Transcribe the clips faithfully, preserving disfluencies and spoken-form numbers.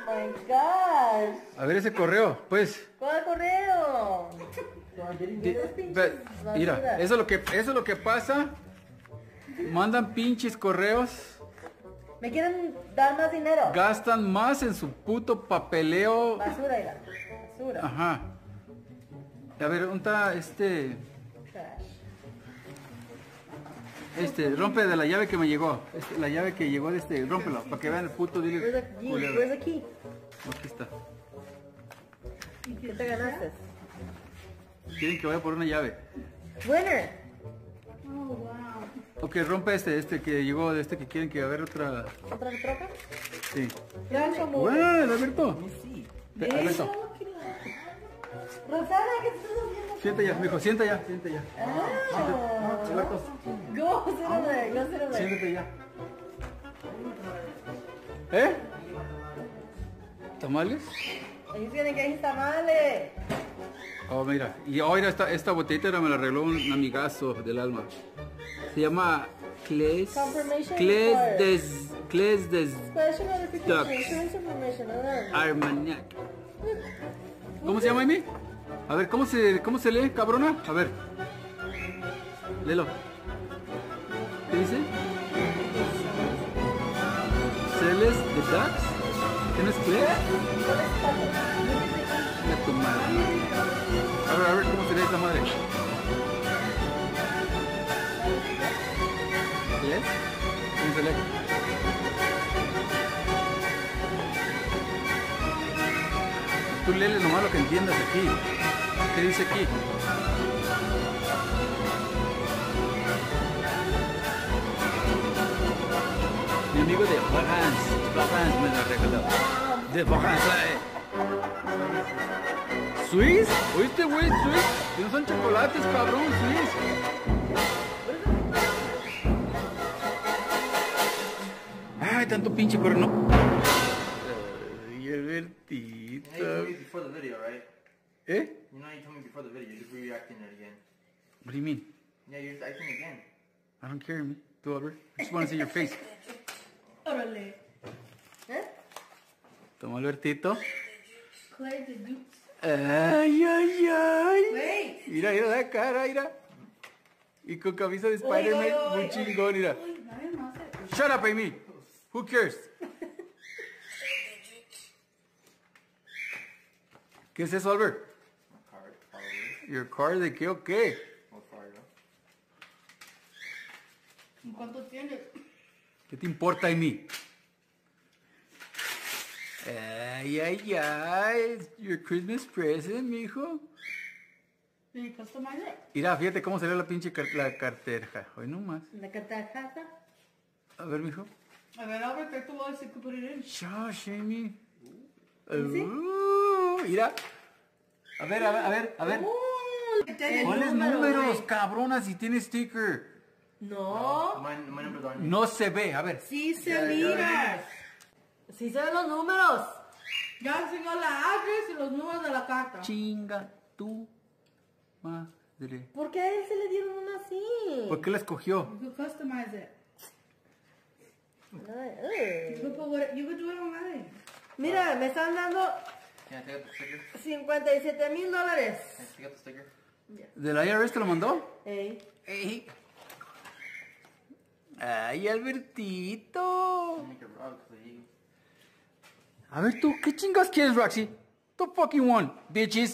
my gosh. A ver ese correo, pues. ¿Cuál correo? Di- ve- Mira, eso es lo que eso es lo que pasa. Mandan pinches correos, ¿Me quieren dar más dinero? gastan más en su puto papeleo. Basura, mira. Basura. Ajá. A ver, ¿dónde está este? Trash. Este, rompe de la llave que me llegó. Este, la llave que llegó de este, rómpelo, para que vean el puto Where's dile. the key? culero. Where's the key? Aquí está. ¿Qué te ganaste? Quieren que vaya por una llave. Winner. Oh, wow. Ok, rompe este, este que llegó, de este que quieren que haga otra. ¿Otra troca? Sí. Gancho, amor. Bueno, Alberto. Ve, Alberto. Rosana, ¿qué estás haciendo? Sienta ya, mijo, sienta ya, sienta ya. Ah. Alberto, Go, sit over there. Go sit over there. siéntate ya. ¿Eh? ¿Tamales? Ellos tienen que ir tamales. Oh, mira. Y ahora esta, esta botellita me la arregló un amigazo del alma. Se llama Cles. Confirmation Cles report. des. Cles des. Special notification. Ducks. Insurance information. alert. Armagnac. ¿Cómo se llama, Amy? A ver, ¿cómo se, cómo se lee, cabrona? A ver. Léelo. ¿Qué dice? Celes de Ducks. ¿Qué no es Cles? De tu madre. A ver, a ver, ¿cómo se lee esa madre? ¿Cles? ¿Cómo se lee? Tú léele nomás lo que entiendas aquí. ¿Qué dice aquí? Mi amigo de Florence, Florence me la regaló. De Florence. ¿Swiss? ¿Oíste, güey? ¿Swiss? Que no son chocolates, cabrón, Swiss. Ay, tanto pinche corno. Ay, Albertito. Hey, you told me before the video, right? ¿Eh? You know you told me before the video, you're reacting it again. What do you mean? Yeah, you're acting again. I don't care, me. Do Albert. I just want to see your face. Órale. ¿Eh? Toma, Albertito. Clay de Dukes. Ay, ay, ay. Wait. Mira, mira la cara, mira. Y con camisa de Uy, uy, Spider-Man, uy, muy uy. chingón, mira. Uy, nadie más hace. Shut up, Amy. Who cares? ¿Qué es eso, Albert? Card, probably. ¿Your car de qué o qué? Or Fargo. ¿Cuánto tienes? ¿Qué te importa, Amy? Ay, ay, ay. Your Christmas present, mijo. ¿Y customizer? Mira, fíjate cómo salió la pinche car la cartera. Hoy nomás. La cartajata. A ver, mijo. A ver, Albert, trae tu bolsa y que put it in. Shush, Amy. ¿Sí? Uh, mira. A ver, a ver, a ver, a ver. Uh, el ¿Cuáles número, números, güey. cabrona, si tiene sticker? No. My, my number's on you. No se ve, a ver. Sí se Ya, ya, mira. ya. Sí se ven los números. Ya enseñó la address y los números de la carta. Chinga tu madre. ¿Por qué a él se le dieron una así? ¿Por qué la escogió? You could customize it. Ay, You ay. could, put what, you could do it online. Mira, me están dando Can I take out the sticker? cincuenta y siete mil dólares. Can I take out the sticker? ¿De la I R S te lo mandó? Ey. Ey. Ay, Albertito. I'll make it raw because of you. A ver tú, ¿qué chingas quieres, Roxy? The fucking one, bitches.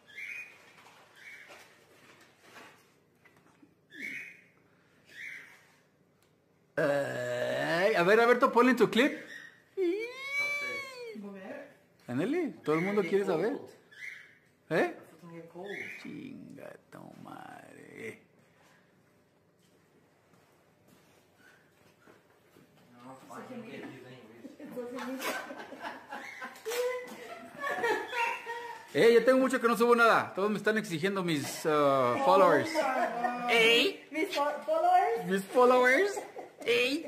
Ay, a ver, Alberto, ponle en tu clip. Upstairs. A ver. Ándale, todo el mundo quiere saber. ¿Eh? It's gonna get cold. Chinga tu madre. No, fine. You'll get these anyways. Eh, ya tengo mucho que no subo nada. Todos me están exigiendo mis uh, followers. Ey, Mis fo- followers. mis followers. Ey.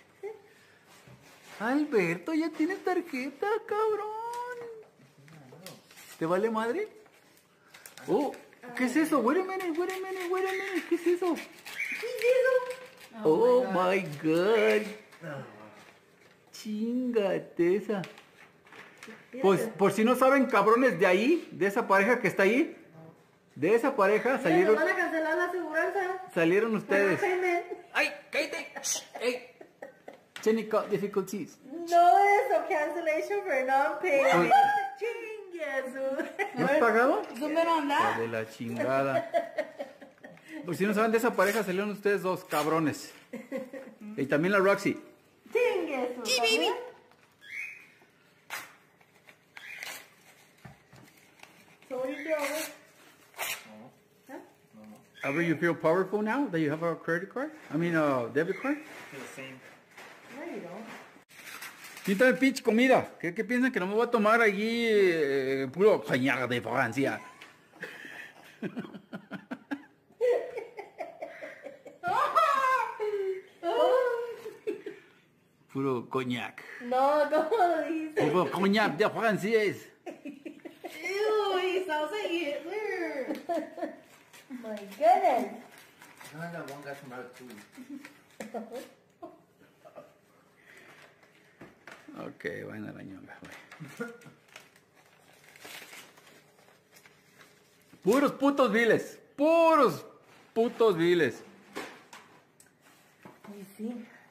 Alberto, ya tienes tarjeta, cabrón. ¿Te vale madre? Oh, ¿qué es eso? Wait a minute, wait a minute, wait a minute. ¿Qué es eso? ¿Qué es eso? Oh my god. Chingate esa. Pues por si no saben, cabrones, de ahí, de esa pareja que está ahí, de esa pareja Mira, salieron, nos van a cancelar la aseguranza. salieron ustedes. Payment. ¡Ay, cállate! ¡Ey! Technical difficulties. No eso, cancellation for non-payment. Pues- Chingue ¿No has pagado? Zoom in on Hijo that. de la chingada. Por si no saben, de esa pareja salieron ustedes dos cabrones. Y también la Roxy. Chingue su. ¿También? So what do you feel? Huh? Ever you feel powerful now that you have a credit card? I mean, a debit card? Feel the same. No, you don't. Quítame pinche comida. ¿Qué, ¿Qué piensan que no me voy a tomar allí eh, puro coñac de Francia? Puro coñac. No, ¿cómo lo dijiste? Puro coñac de francés. Ew, he sounds like Hitler. My goodness. No, that one got some ratatouille. Ok, vayan a la ñonga, güey. Puros putos viles. Puros putos viles. Y sí.